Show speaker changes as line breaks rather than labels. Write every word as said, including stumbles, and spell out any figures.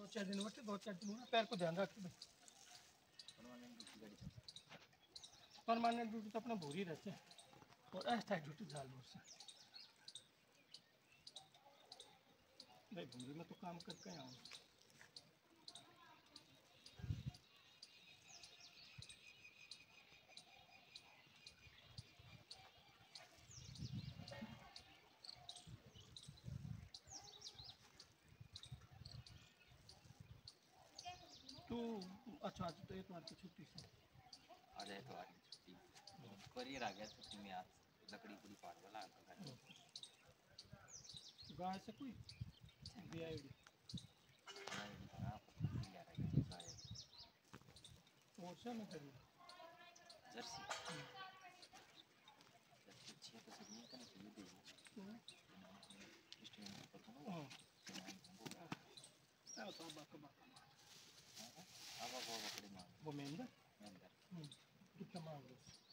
दो चार दिन बैठे, दो चार दिन हुआ, पैर को ध्यान रखे भाई। परमानेंट ड्यूटी तो अपना भूरी रहते हैं और अस्थायी ड्यूटी साल भर से भाई। भूरी में तो काम करके आऊँ। तो अच्छा आज तो इतवार की छुट्टी से
आज इतवार की छुट्टी कोरियर आ गया छुट्टी में। आज लकड़ी पूरी फाड़ वाला
गाय से कोई बी आई डी और से में करिए
जर्सी अच्छी तो सही है, कहीं चाहिए दे स्टेशन पर तो
हाँ
ना
तो बाका बाका
अब वो बकरी मांग
वो मेंढर
मेंढर
कितना मांग रहे